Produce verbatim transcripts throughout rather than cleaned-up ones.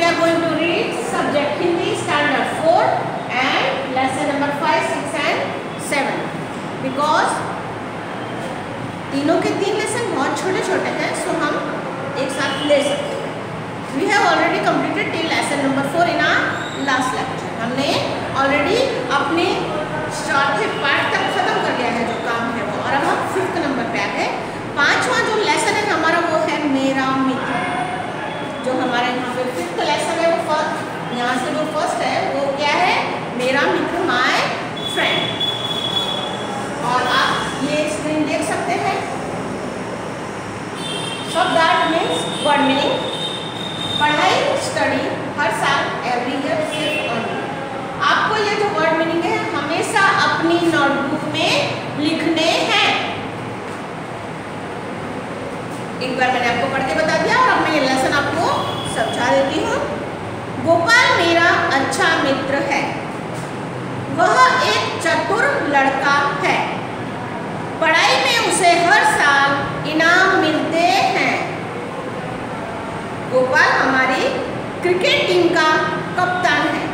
are going to read subject Hindi standard four and lesson number five, six and seven. Because तीनों के तीन lesson बहुत छोटे छोटे हैं, सो हम एक साथ ले सकते हैं. We have already completed till lesson number four in our last lecture. हमने already अपने चौथे पार्ट तक खत्म कर लिया है जो काम है वो, और अब हम फिफ्थ नंबर पे आ गए. पांचवा जो लेसन है हमारा वो है मेरा मित्र. जो हमारा यहाँ पे फिफ्थ लेसन है वो फर्स्ट, यहाँ से जो फर्स्ट है वो क्या है, मेरा मित्र, माय फ्रेंड. और आप ये स्क्रीन देख सकते हैं. शब्दार्थ मीन्स वर्ड मीनिंग. पढ़ाई स्टडी हर साल एवरी ईयर सिर्फ ओनली. आपको ये जो वर्ड मीनिंग है हमेशा अपनी नोटबुक में लिखने हैं. एक बार मैंने आपको पढ़ के बता दिया और अब मैं ये लेसन आपको समझा देती हूँ. गोपाल मेरा अच्छा मित्र है. वह एक चतुर लड़का है. पढ़ाई में उसे हर साल इनाम मिलते हैं. गोपाल हमारी क्रिकेट टीम का कप्तान है.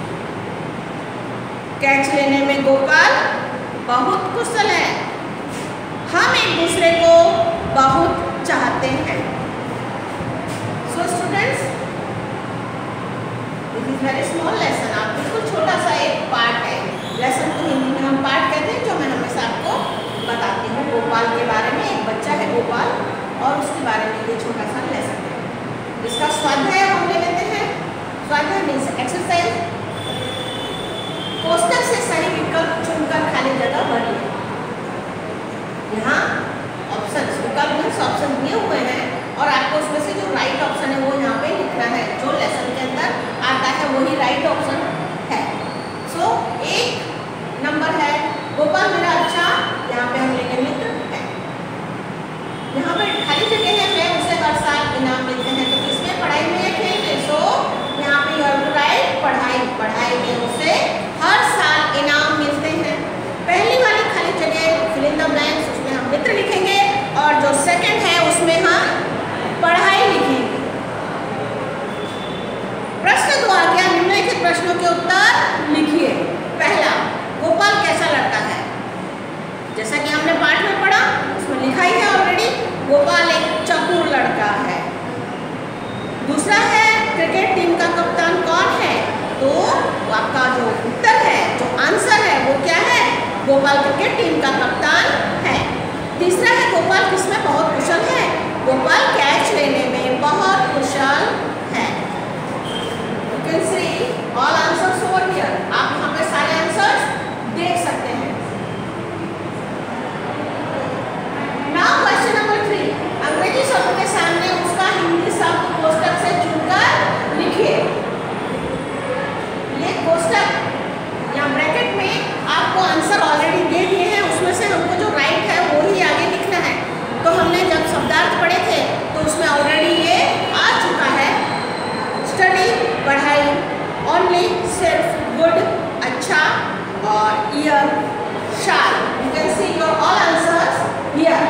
कैच लेने में गोपाल बहुत कुशल है. हम एक दूसरे को बहुत चाहते हैं. So students, this is very small lesson. आप बिल्कुल छोटा सा एक पार्ट है. लेसन को हिंदी में हम पार्ट कहते हैं, जो मैं हमेशा आपको बताती हूँ. गोपाल के बारे में, एक बच्चा है गोपाल और उसके बारे में ये छोटा सा लेसन है. इसका स्वाध्याय हम ले लेते हैं. स्वाध्याय मीन्स एक्सरसाइज. कोष्टक से सही विकल्प चुनकर खाली जगह भरिए. यहाँ ऑप्शन विकल्प मीन्स ऑप्शन दिए हुए हैं और आपको उसमें से जो राइट ऑप्शन है वो यहाँ पे लिखना है. जो लेसन के अंदर आता है वही राइट ऑप्शन है. सो so, एक नंबर है गोपाल मेरा अच्छा, यहाँ पे हम लेंगे मित्र है. यहाँ पे खाली जगह है, मैं उसे हर साल इनाम मिलते हैं. तो इसमें पढ़ाई में या खेल में. सो यहाँ पे यू हैव टू राइट पढ़ाई. पढ़ाई में उसे हर साल इनाम मिलते हैं. पहली वाली खाली जगह फिल इन द ब्लैंक्स, उसमें हम मित्र लिखेंगे और जो सेकंड है उसमें हम पढ़ाई लिखेंगे. प्रश्न दो आ गया. निम्नलिखित प्रश्नों के उत्तर लिखिए. पहला, गोपाल कैसा लड़का है. जैसा कि हमने पाठ में पढ़ा उसमें लिखा ही है ऑलरेडी, गोपाल एक चतुर लड़का है. दूसरा है क्रिकेट टीम का कप्तान कौन है. तो आपका जो उत्तर है, जो आंसर है वो क्या है, गोपाल क्रिकेट टीम का कप्तान है. तीसरा है गोपाल किसमें बहुत कुशल है. गोपाल कैच लेने में बहुत कुशल है. You can see all answers over here. आप यहाँ पे सारे आंसर्स देख सकते हैं. Now question number three. अंग्रेजी शब्द के सामने उसका हिंदी शब्द कोष्टक से चुनकर लिखिए. ये कोष्टक या ब्रैकेट में आपको आंसर ऑलरेडी दे दिए हैं, उसमें से हमको जो राइट है वो ही आगे लिखना है. तो हमने जब शब्दार्थ पढ़े थे तो उसमें ऑलरेडी ये आ चुका है. स्टडी पढ़ाई, ओनली सिर्फ, गुड अच्छा, और ईयर शाल. You can see your all answers here.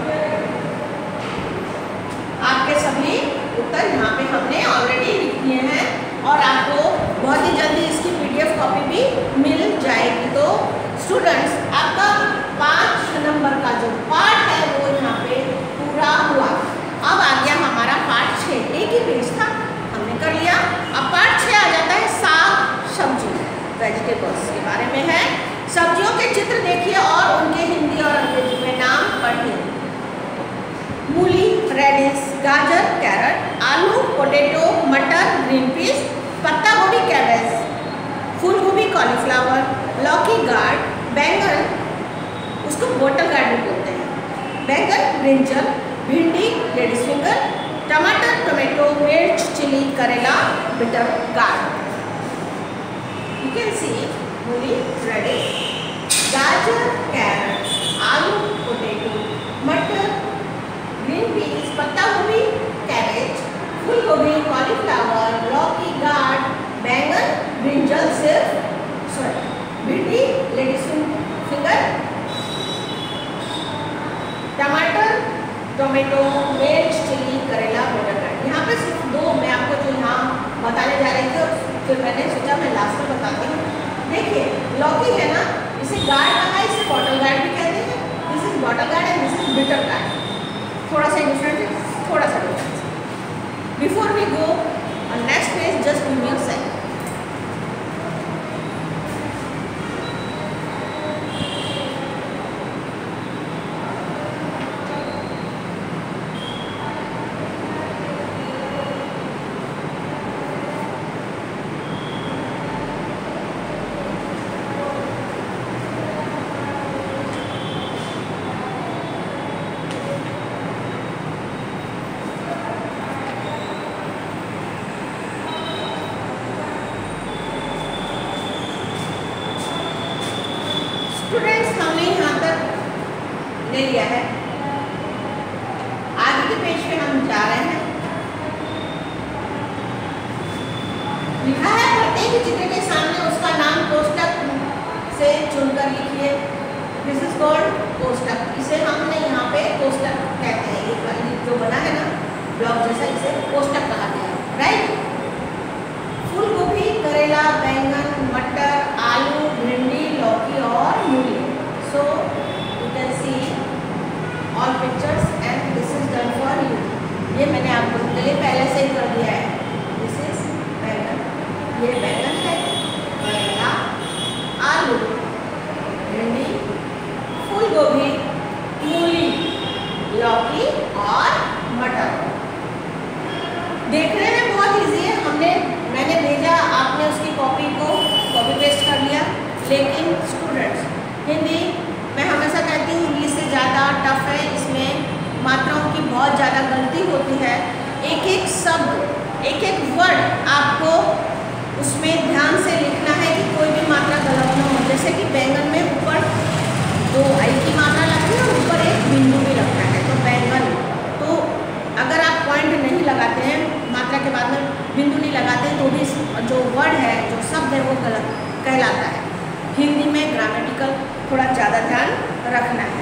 आपके सभी उत्तर यहाँ पे हमने ऑलरेडी लिख दिए हैं और आपको बहुत ही जल्दी इसकी पीडीएफ कॉपी भी मिल जाएगी. तो स्टूडेंट्स, आपका पाँच नंबर का जो पार्ट है वो यहाँ पे पूरा हुआ. अब आ गया हमारा पार्ट छः. एक ही पेज था, हमने कर लिया. अब पार्ट छः आ जाता है साग सब्जी, वेजिटेबल्स के बारे में है. सब्जियों के चित्र देखिए और उनके हिंदी और अंग्रेजी में नाम पढ़िए. मूली, रेडिश, गाजर, कैरट, आलू, पोटैटो, मटर, ग्रीन पीस, पत्ता गोभी, कैबेज, फूल गोभी, कॉलीफ्लावर, लौकी, गार्ड, बैंगन, उसको बोटल गार्ड भी बोलते हैं, बैंगन, ब्रिंजल, भिंडी, लेडीज फिंगर, टमाटर, टोमेटो, मिर्च, चिली, करेला, bitter gourd. You can see मूली, रेडिश, गाजर, कैरट, आलू, पोटैटो, मटर, ग्रीन पीस, पत्ता गोभी, कैबेज, फूल गोभी, कॉलीफ्लावर, लौकी, गार्ड, बैंगन, ब्रिंजल, सिर्फ सॉरी भिंडी, लेडीज फिंगर, टमाटर, टोमेटो, मिर्च, चिली, करेला, बोटर गार्ड. यहाँ पे सिर्फ दो मैं आपको जो यहाँ बताने जा रही थी और फिर मैंने सोचा मैं लास्ट में बताती हूँ। देखिए लौकी है ना, इसे गार्ड कहा है, इसे बॉटल गार्ड भी कहते हैं। This is bottle gourd and this is bitter gourd. थोड़ा सा डिफरेंट है, थोड़ा सा difference. Before we go on next page, just give me a second. Students हमने यहाँ तक ले लिया है, आगे के पेज पे हम जा रहे हैं। लिखा है प्रत्येक चित्र के सामने उसका नाम कोष्टक से चुनकर लिखिए। दिस इज कॉल्ड कोष्टक। इसे हमने यहाँ पे कोष्टक कहते हैं। एक बार जो बना है ना ब्लॉक जैसा, इसे कोष्टक कहा गया है, राइट। फूल गोभी, करेला, बैंगन, मटर, आलू, भिंडी, लौकी और मूली। So you can see all pictures and this is done for you. ये मैंने आपको के लिए पहले से ही कर दिया है। दिस इज बैंगन, ये बैंगन है, करेला, आलू, भिंडी, फूल गोभी, मूली, लौकी और मटर। देखने में बहुत इजी है। हमने मैंने भेजा, आपने उसकी कॉपी को कॉपी पेस्ट कर लिया। लेकिन स्टूडेंट्स, हिंदी मैं हमेशा कहती हूँ इंग्लिश से ज़्यादा टफ है। इसमें मात्राओं की बहुत ज़्यादा गलती होती है। एक एक शब्द, एक एक वर्ड आपको उसमें ध्यान से लिखना है कि कोई भी मात्रा गलत ना हो। जैसे कि बैंगन में ऊपर दो आई की मात्रा लगती है और ऊपर एक बिंदु भी लगता है, तो बैंगन। तो अगर आप पॉइंट नहीं लगाते हैं, मात्रा के बाद में बिंदु नहीं लगाते हैं, तो भी जो वर्ड है, जो शब्द है, वो गलत कहलाता है। हिंदी में ग्रामेटिकल थोड़ा ज़्यादा ध्यान रखना है।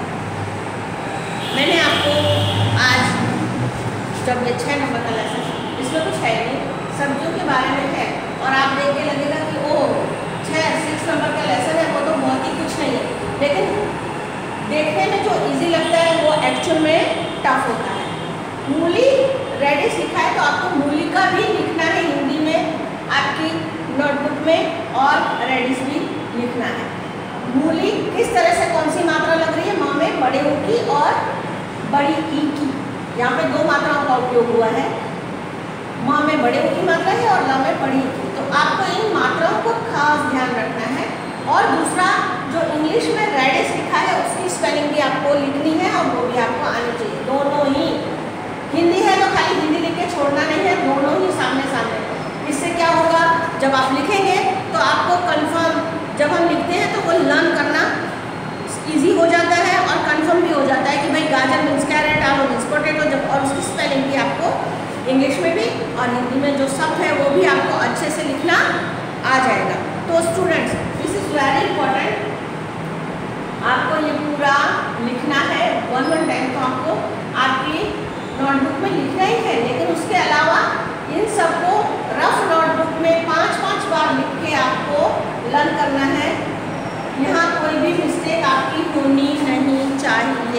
मैंने आपको आज जब ये छः नंबर का लेसन, इसमें कुछ है नहीं, सब्जियों के बारे में है, और आप देख के लगेगा कि ओ छः सिक्स नंबर का लेसन है, वो तो बहुत ही कुछ नहीं है। लेकिन देखने में जो इजी लगता है वो एक्चुअल में टफ होता है। मूली रेडिश लिखा है, तो आपको मूली का भी लिखना है हिंदी में आपकी नोटबुक में, और रेडिश भी लिखना है। मूली किस तरह से कौन सी मात्रा लग रही है? माँ में बड़े ऊ की और बड़ी ई की। यहाँ पे दो मात्राओं का उपयोग हुआ है। माँ में बड़े ऊ की मात्रा है और ल में बड़ी ई की। तो आपको इन मात्राओं को खास ध्यान रखना है। और दूसरा, जो इंग्लिश में रेडिश लिखा है उसकी स्पेलिंग भी आपको लिखनी है और वो भी आपको आनी चाहिए। दोनों ही, हिंदी है तो खाली हिंदी लिख के छोड़ना नहीं है, दोनों ही सामने सामने। इससे क्या होगा, जब आप लिखेंगे तो आपको कंफर्म, जब हम लिखते हैं तो वो लर्न करना इजी हो जाता है और कंफर्म भी हो जाता है कि भाई गाजर मीन्स कैरेट, आलू मीन्स पोटैटो। जब और उसकी स्पेलिंग भी आपको इंग्लिश में भी और हिंदी में जो शब्द है वो भी आपको अच्छे से लिखना आ जाएगा। तो students, this is very important. आपको ये पूरा लिखना है वन वन टाइम, तो आपको आपकी नोटबुक में लिखना ही है। लेकिन उसके अलावा इन सबको रफ नोटबुक में पांच पांच बार लिख के आपको लर्न करना है। यहाँ कोई भी मिस्टेक आपकी होनी नहीं चाहिए।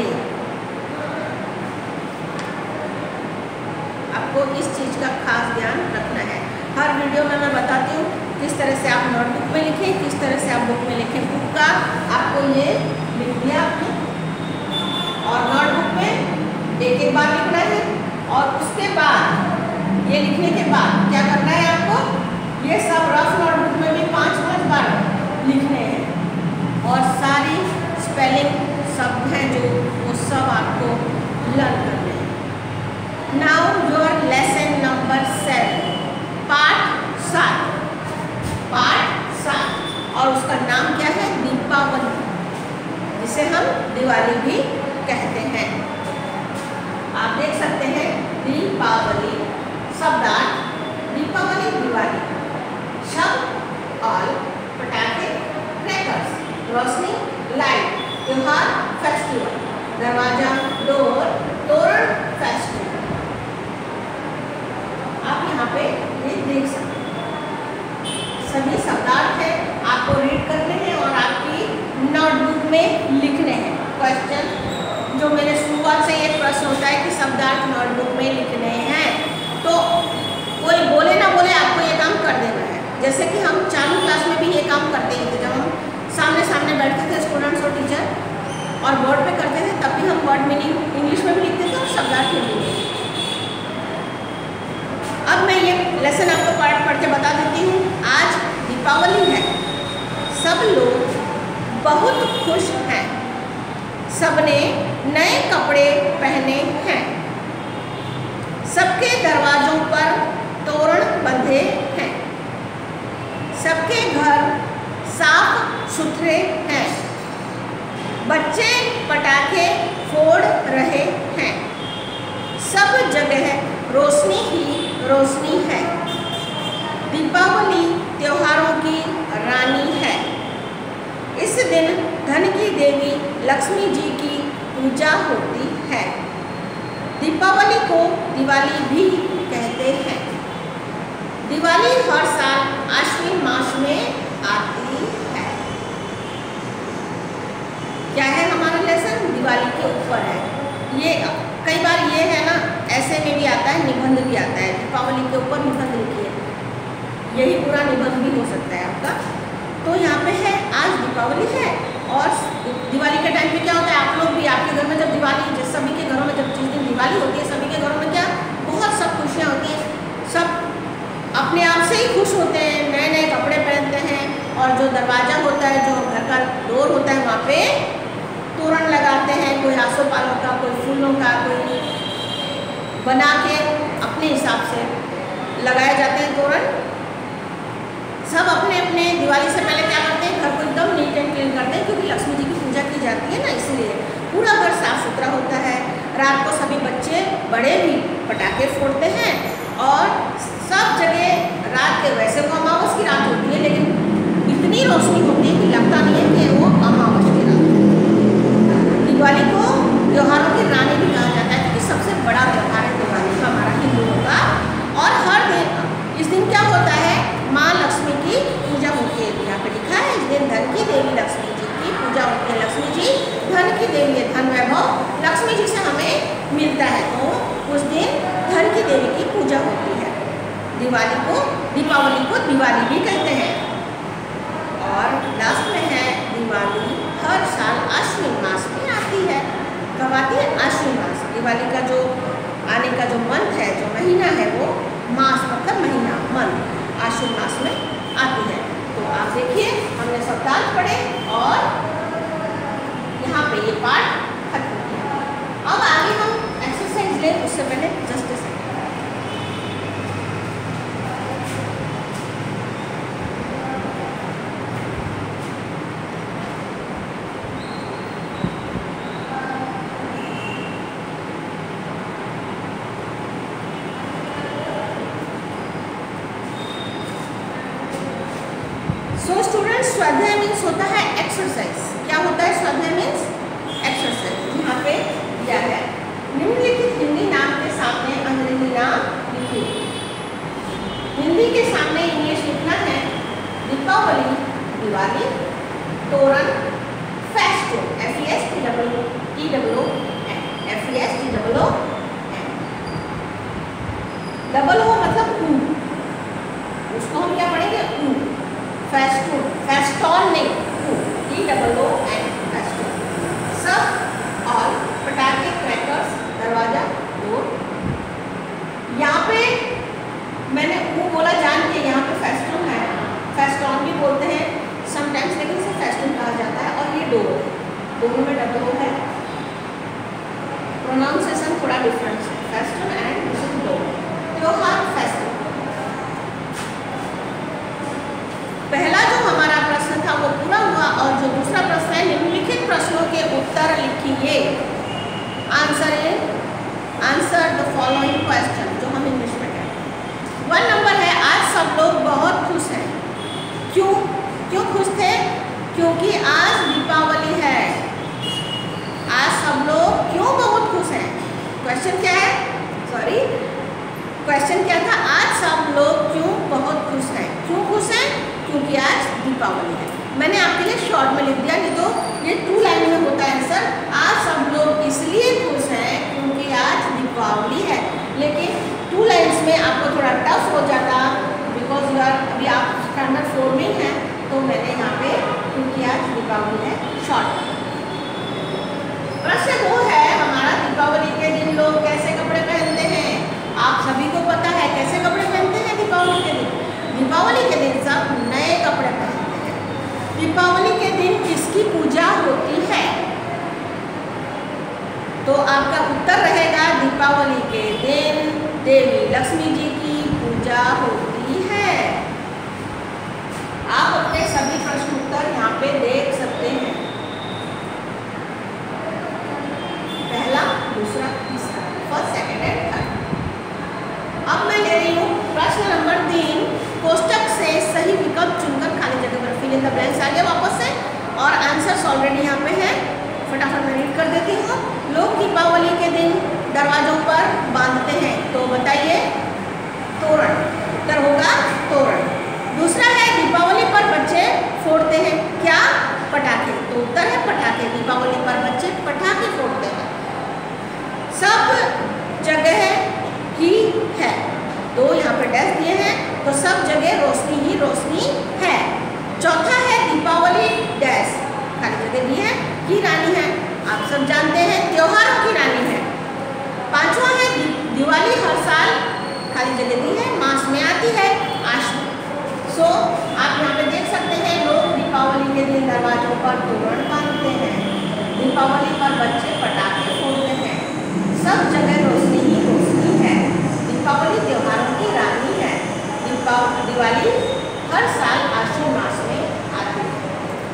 आपको इस चीज़ का खास ध्यान रखना है। हर वीडियो में मैं बताती हूँ किस तरह से आप नोटबुक में लिखें, किस तरह से आप बुक में लिखें। बुक का आपको ये लिख दिया आपने, और नोटबुक में एक एक बार लिखना है। और उसके बाद ये लिखने के बाद क्या करना है आपको, ये सब रफ नोटबुक में भी पांच पांच बार लिखने हैं। और सारी स्पेलिंग शब्द हैं जो वो सब आपको लर्न करने हैं। Now your lesson number seven, part सात। पार्ट सात, और उसका नाम क्या है? दीपावली, जिसे हम दिवाली भी कहते हैं। आप देख सकते हैं दीपावली शब्दार्थ, दीपावली दिवाली। शब्द ऑल, पटाखे क्रैकर्स, रोशनी लाइट, त्योहार फेस्टिवल, दरवाजा डोर, तोरण फेस्टिवल। आप यहाँ पे ये देख सकते हैं। सभी शब्दार्थ है, आपको रीड करने हैं और आपकी नोटबुक में लिखने हैं। क्वेश्चन जो मेरे शुरुआत से एक प्रश्न होता है कि शब्दार्थ नोटबुक में लिखने हैं, तो कोई बोले ना बोले आपको ये काम कर देना है। जैसे कि हम चालू क्लास में भी ये काम करते ही थे, जब हम सामने सामने बैठते थे स्टूडेंट्स और टीचर और बोर्ड पे करते थे, तब भी हम वर्ड मीनिंग इंग्लिश में भी लिखते थे और शब्दार्थ में भी। अब मैं ये लेसन आपको पाठ पढ़ के बता देती हूँ। आज दीपावली है, सब लोग बहुत खुश हैं, सबने नए कपड़े पहने हैं, सबके दरवाजों पर तोरण बंधे हैं, सबके घर साफ सुथरे हैं, बच्चे पटाखे फोड़ रहे हैं, सब जगह रोशनी ही रोशनी है, दीपावली त्योहारों की रानी है, इस दिन धन की देवी लक्ष्मी जी की पूजा होती है, दीपावली को दिवाली भी कहते हैं, दिवाली हर साल आश्विन मास में आती है। क्या है हमारा लेसन? दिवाली के ऊपर है। ये कई बार ये है ना, ऐसे में भी आता है, निबंध भी आता है, दीपावली के ऊपर निबंध लिखिए, यही पूरा निबंध भी हो सकता है आपका। तो यहाँ पे है आज दीपावली है, और दिवाली के टाइम पे क्या होता है, आप लोग भी आपके घर में जब दिवाली, जब सभी के घरों में जब जिस दिन दिवाली होती है, सभी के घरों में क्या बहुत सब खुशियाँ होती हैं, सब अपने आप से ही खुश होते हैं, नए नए कपड़े पहनते हैं, और जो दरवाज़ा होता है, जो घर का डोर होता है, वहाँ पे तोरण लगाते हैं, कोई आसोपालों का, कोई फूलों का, कोई बना के अपने हिसाब से लगाए जाते हैं तोरण। सब अपने अपने दिवाली से पहले क्या करते हैं, घर को एकदम नीट एंड क्लीन करते हैं, क्योंकि लक्ष्मी जी की पूजा की जाती है ना, इसलिए पूरा घर साफ सुथरा होता है। रात को सभी बच्चे बड़े भी पटाखे फोड़ते हैं, और सब जगह रात के, वैसे वो अमावस की रात होती है, लेकिन इतनी रोशनी होती है कि लगता नहीं है कि वो अमावस की रात है। दिवाली को त्योहारों की रानी भी कहा जाता है, क्योंकि सबसे बड़ा त्योहार है दिवाली का हमारा हिंदुओं का। और हर दिन इस दिन क्या होता है, माँ लक्ष्मी की पूजा होती है। यहाँ पे लिखा है, इस दिन धन की देवी लक्ष्मी जी की पूजा होती है। लक्ष्मी जी धन की देवी है, धन वैभव लक्ष्मी जी से हमें मिलता है, तो उस दिन धन की देवी की पूजा होती है। दिवाली को, दीपावली को दिवाली भी कहते हैं। और लास्ट में है, दिवाली हर साल आश्विन मास में आती है। कब आती है? आश्विन मास। दिवाली का जो आने का जो मंथ है, जो महीना है, वो मास मतलब महीना, मंथ आश्विन मास में आती है। तो आप देखिए, हमने शब्दार्थ पढ़े और यहाँ पे ये पार्ट खत्म किया। अब आगे हम एक्सरसाइज लें, उससे पहले just a second. So students, स्वाध्याय मीन्स होता है एक्सरसाइज। क्या होता है स्वाध्याय मीन्स? एक्सरसाइज। यहाँ पे दिया है, निम्नलिखित हिंदी नाम के सामने अंग्रेजी नाम लिखिए। हिंदी के सामने इंग्लिश लिखना है, दीपावली दिवाली, तोरण festoon, F E S T W T W N, F E S T W N, double O मतलब ऊ, उसको हम क्या पढ़ेंगे? ऊ। फेस्टून, फेस्टॉन नहीं, T double O N, festoon. सब ऑल पटाखे, क्रैकर्स, दरवाजा, डोर। यहाँ पे मैंने वो बोला जान के, यहाँ पे फेस्टून है, फेस्टॉन भी बोलते हैं समटाइम्स, लेकिन इसे फेस्टून कहा जाता है। और ये डोर, दोनों में डबल ओ है, प्रोनाउंसिएशन थोड़ा डिफरेंस है, festoon and this is door. त्योहार फेस्टिवल। पहला जो हमारा प्रश्न था वो पूरा हुआ, और जो दूसरा प्रश्न है, निम्नलिखित प्रश्नों के उत्तर लिखिए। Answer in answer the following question, जो हम इंग्लिश में कहते हैं। वन नंबर है, आज सब लोग बहुत खुश हैं। क्यों क्यों खुश थे? क्योंकि आज दीपावली है। आज सब लोग क्यों बहुत खुश हैं? क्वेश्चन क्या है? सॉरी, क्वेश्चन क्या था? आज सब लोग क्यों बहुत खुश हैं? क्यों खुश हैं? क्योंकि आज दीपावली है। मैंने आपके लिए शॉर्ट में लिख दिया, नहीं तो ये टू लाइन में होता है आंसर। आज सब लोग इसलिए खुश हैं क्योंकि आज दीपावली है, लेकिन टू लाइन्स में आपको थोड़ा टफ हो जाता, बिकॉज यू आर अभी आप स्टैंडर्ड फोर में हैं, तो मैंने यहाँ पे क्योंकि आज दीपावली है शॉर्ट। प्रश्न दो है हमारा, दीपावली के दिन लोग कैसे कपड़े पहनते हैं? आप सभी को पता है कैसे कपड़े पहनते हैं दीपावली के दिन। दीपावली के दिन सब नए कपड़े पहनते हैं। दीपावली के दिन किसकी पूजा होती है? तो आपका उत्तर रहेगा दीपावली के दिन देवी लक्ष्मी जी की पूजा होती है। आप अपने सभी प्रश्न उत्तर यहाँ पे देख सकते हैं, पहला, दूसरा, तीसरा, फर्स्ट, सेकंड एंड थर्ड। अब मैं ले रही हूँ प्रश्न नंबर तीन, कोष्टक से सही विकल्प चुनकर खाली जगह पर फिल इन द ब्लैंक्स। आ गया वापस से, और आंसर्स ऑलरेडी यहाँ पे है, फटाफट मैं रीड कर देती हूँ। लोग दीपावली के दिन दरवाजों पर बांधते हैं, तो बताइए तोरण, उत्तर होगा तोरण। दूसरा है दीपावली पर बच्चे फोड़ते हैं क्या? पटाखे, तो उत्तर है पटाखे। दीपावली पर बच्चे पटाखे फोड़ते हैं। सब जगह ही है, दो यहाँ पे डैश दिए हैं, तो सब जगह रोशनी ही रोशनी है। चौथा है दीपावली डैश, खाली जगह दी है, की रानी है, आप सब जानते हैं त्योहारों की रानी है। पांचवा है दिवाली हर साल, खाली जगह दी है, मास में आती है, आश्विन। सो so, आप यहाँ पे देख सकते हैं लोग दीपावली के दिन दरवाजों पर तोरण बांधते हैं, दीपावली पर बच्चे पटाखे फोड़ते हैं, सब जगह रोशनी ही रोशनी है, दीपावली त्योहारों की रानी है, दीपावली दिवाली हर साल आश्विन मास में आती है।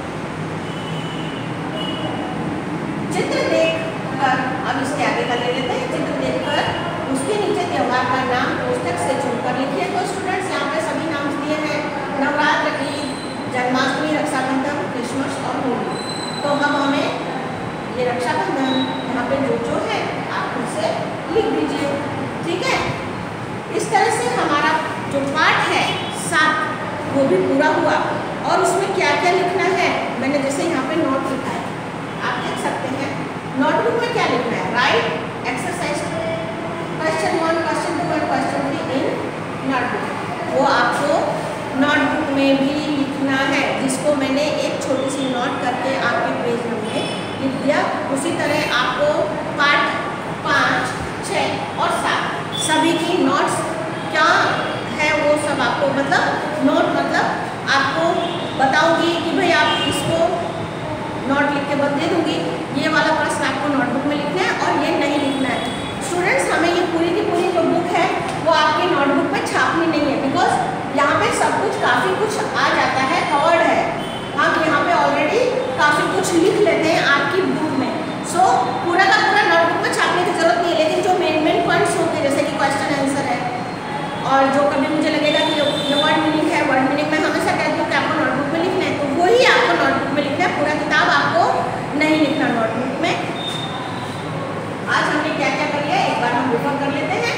चित्र देखकर, अब इसके आगे का ले लेते हैं, चित्र देखकर उसके नीचे त्योहार का नाम कोष्टक से चुनकर लिखिए। तो स्टूडेंट्स यहाँ पे सभी नाम दिए हैं, नवरात्र, ईद, जन्माष्टमी, रक्षाबंधन, क्रिसमस और होली। तो अब हमें ये रक्षाबंधन यहाँ पे जो जो है आप उसे लिख दीजिए, ठीक है। इस तरह से हमारा जो पाठ है सात वो भी पूरा हुआ, और उसमें क्या क्या लिखना है मैंने जैसे यहाँ पे नोट लिखा है, आप देख सकते हैं। नोटबुक में क्या लिखना है? Write exercise question one, question two and question three in notebook, वो आपको नोटबुक में भी लिखना है, जिसको मैंने एक छोटी सी नोट करके आपके पेज में लिख दिया। उसी तरह आपको पाठ पाँच, छः और सात सभी की नोट्स क्या है वो सब आपको, मतलब नोट मतलब आपको बताऊंगी कि भाई आप इसको नोट लिख के बस दे दूंगी, ये वाला प्रश्न आपको नोटबुक में लिखना है और ये नहीं लिखना है। स्टूडेंट्स हमें ये पूरी की पूरी जो बुक है वो आपकी नोटबुक में छापनी नहीं है, बिकॉज यहाँ पे सब कुछ काफ़ी कुछ आ जाता है, कवर्ड है, हम यहाँ पे ऑलरेडी काफ़ी कुछ लिख लेते हैं आपकी बुक में। सो so, पूरा का पूरा नोटबुक में छापने की जरूरत नहीं है, लेकिन जो मेन मेन पॉइंट्स होते हैं जैसे कि क्वेश्चन आंसर है, और जो कभी मुझे लगेगा कि ये वर्ड मीनिंग है, वर्ड मीनिंग में हमेशा कहती हूँ कि आपको नोटबुक में लिखना है, तो वही आपको नोटबुक में लिखना है, पूरा किताब आपको नहीं लिखना नोटबुक में। आज हमने क्या क्या कर लिया एक बार हम रिकॉर्ड कर लेते हैं।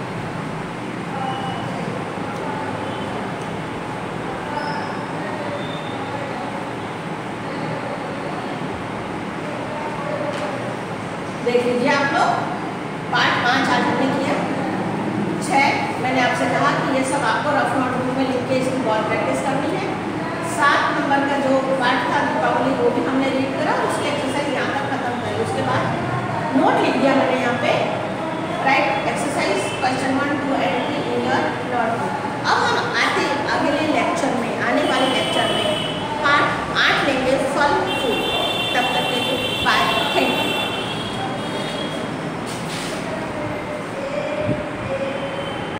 देख लीजिए आप लोग, पार्ट पाँच आज हमने किया, छः मैंने आपसे कहा कि ये सब आपको रफ नोटबुक में लिख के